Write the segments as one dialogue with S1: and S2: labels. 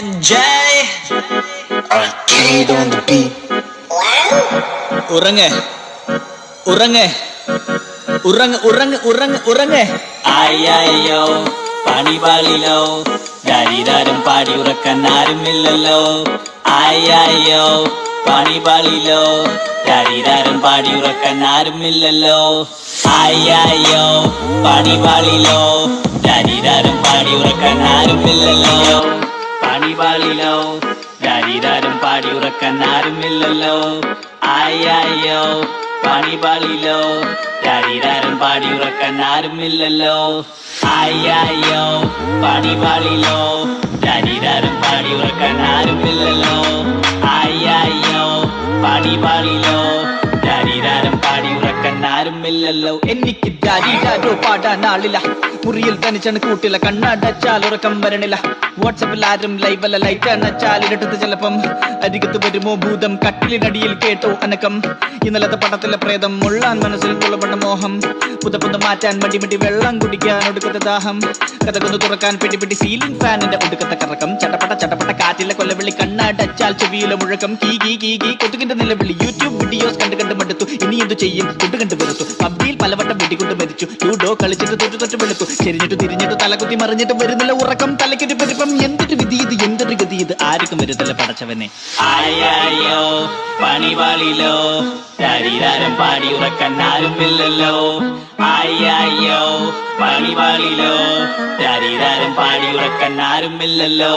S1: Jay Arcade on the beat. Urange Urange Urang urang urang urange Ayayyo Pani balilo Dari darum padi urakan arumillalo Ayayyo Pani balilo Dari darum padi urakan arumillalo Ayayyo Pani balilo Dari darum padi urakan arumillalo Pani balilo Dari darum padi urakan arumillalo Ayayyo Pani balilo Dari darum padi urakan arumillalo Ayayyo Pani balilo Dari darum padi urakan arumillalo Ayayyo Pani balilo Dari darum padi urakan arumillalo Ennikku dari dado പാടാൻ ആളില്ല മുറിയിൽ തനിച്ചാണ് കൂട്ടില്ല കണ്ണടച്ചാൽ ഉറക്കം വരണില്ല വാട്സാപ്പിൽ ആരും ലൈവല്ല light അണച്ചാൽ ഇരട്ടത്ത് ചിലപ്പം അരികത്ത് വരുമോ ഭൂതം കട്ടിലിനടിയിൽ കേട്ടോ അനക്കം ഇന്നലത്തെ പടത്തിലെ പ്രേതം മുള്ളാൻ മനസ്സിൽ തുള്ളപ്പെട്ട മോഹം പുത മാറ്റാൻ മടി വെള്ളം കുടിക്കാൻ ഒടുക്കത്തെ ദാഹം കഥകൊന്ന് തുറക്കാൻ പിടി സീലിംഗ് ഫാനിന്റെ ഒടുക്കത്തെ കറക്കം ചട്ടപ്പട്ട കാറ്റിലെ കൊല്ലവിളി കണ്ണടച്ചാൽ ചെവിയിലെ മുഴക്കം കീ കൊതുകിന്റെ നിലവിളി യൂട്യൂബ് വീഡിയോസ് കണ്ട് മടുത്തു ഇനി എന്തു ചെയ്യും കണ്ടു വെറുത്തു പബ്ജിയിൽ പലവട്ടം വെടികൊണ്ട് മരിച്ചു ലൂഡോ കളിച്ചിട്ട് തൊട്ട് വെളുത്തു ചെരിഞ്ഞിട്ട് തിരിഞ്ഞിട്ട് തലകുത്തി മറിഞ്ഞിട്ട് വരുന്നില്ല ഉറക്കം തലയ്ക്കൊരു പെരുപ്പം എന്തൊരു വിധി ഇത് എന്തൊരു ഗതി ഇത് ആർക്കും വരുന്നില്ല പടച്ചവനെ ആയായോ പണിവാളിലോ ശരീരം പാടി ഉറക്കാൻ ആരുമില്ലല്ലോ ആയായോ പണിവാളിലോ ശരീരം പാടി ഉറക്കാൻ ആരുമില്ലല്ലോ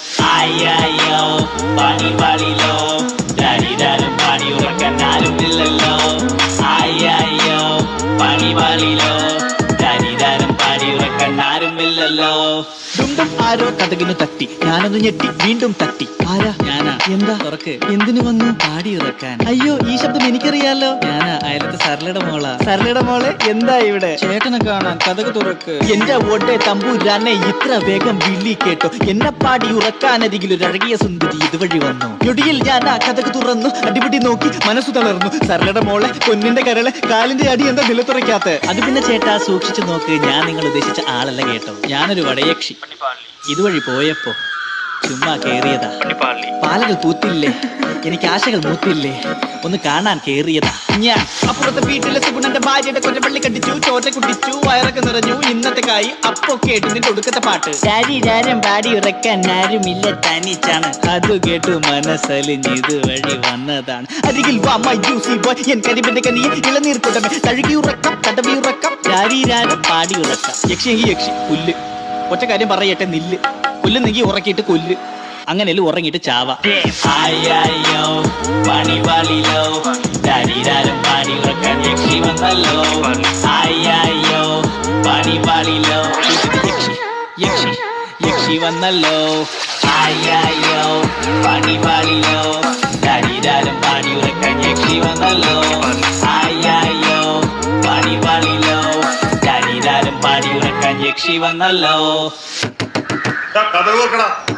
S1: ആയായോ പണിവാളിലോ ശരീരം പാടി ഉറക്കാൻ ആരുമില്ലല്ലോ ആയായോ പണിവാളിലോ ശരീരം പാടി ഉറക്കാൻ ആരുമില്ലല്ലോ ഡുംഡും ആരോ കഥകിനു തട്ടി ഞാനൊന്ന് ഞെട്ടി വീണ്ടും തട്ടി ആരാ ഞാനാ എന്താ തുറക്ക് എന്തിനു വന്നു പാടി ഇറക്കാൻ അയ്യോ ഈ ശബ്ദം എനിക്കറിയാലോ ഞാനാ അയലത്തെ സർലയുടെ മോളെ എന്താ ഇവിടെ ചേട്ടനെ കാണാൻ കഥക് തുറക്ക് എന്റെ ഓട്ടെ തമ്പൂരാനെ ഇത്ര വേഗം വിളി കേട്ടോ എന്നെ പാടി ഉറക്കാനരികിൽ ഒരു അഴകിയ സുന്ദരി ഇതുവഴി വന്നു ഞൊടിയിൽ ഞാൻ ആ കഥക് തുറന്നു അടിപിടി നോക്കി മനസ്സു തളർന്നു സർലയുടെ മോളെ പൊന്നിന്റെ കരളെ കാലിന്റെ അടി എന്താ നിലത്തുറയ്ക്കാത്ത അത് പിന്നെ ചേട്ടാ സൂക്ഷിച്ചു നോക്ക് ഞാൻ നിങ്ങൾ ഉദ്ദേശിച്ച ആളല്ല കേട്ടോ ഞാനൊരു വടയക്ഷി ഇതുവഴി പോയപ്പോ ചുമ്മാ കേറിയതാ പാലകൾ പൂത്തില്ലേ എനിക്ക് ആശകൾ മൂത്തില്ലേ ഒന്ന് കാണാൻ കേറിയതാ ഞാൻ അപ്പുറത്തെ വീട്ടിലെ സുഗുണന്റെ ഭാര്യയുടെ കൊല്ലപ്പള്ളി കണ്ടിച്ചു ചോറ്റ കുട്ടിച്ചു വയറൊക്കെ നിറഞ്ഞു ഇന്നത്തെ കായി അപ്പൊ കേട്ടു നിന്റെ ഒടുക്കത്തെ പാട്ട് ശരീരം പാടി ഉറക്കാൻ ആരുമില്ല തനിച്ചാണ് അത് കേട്ടു മനസ്സലിഞ്ഞ് ഇതുവഴി വന്നതാണ് അരികിൽ വാ മൈ ജ്യൂസി ബോയ് എൻ കരിമ്പിന്റെ കനിയെ ഇളനീർ കുടമേ തഴുകി ഉറക്കം തടവി ഉറക്കം ശരീരം പാടി ഉറക്കം യക്ഷി പുല്ല് ഒറ്റ കാര്യം പറയട്ടെ നില്ല് കൊല്ലുന്നെങ്കിൽ ഉറക്കിയിട്ട് കൊല്ല് അങ്ങനെയല്ലേ ഉറങ്ങിയിട്ട് ചാവ ആയായോ പണിവാളിലോ ശരീരം പാടി ഉറക്കാൻ യക്ഷി വന്നല്ലോ ആയായോ പണിവാളിലോ യക്ഷി വന്നല്ലോ ആയായോ പണിവാളിലോ ശരീരം പാടി ഉറക്കാൻ യക്ഷി വന്നല്ലോ ആയായോ പണിവാളിലോ ശരീരം പാടി ഉറക്കാൻ യക്ഷി വന്നല്ലോ
S2: കഥ നോക്കടാ.